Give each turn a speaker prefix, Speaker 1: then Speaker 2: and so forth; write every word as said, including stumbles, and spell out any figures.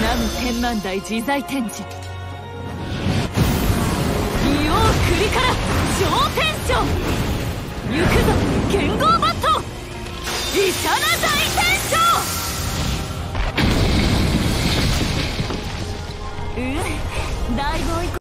Speaker 1: 南無天満大自在天智、仁王栗から超天将、行くぞ剣豪バット、イシャナ大天将。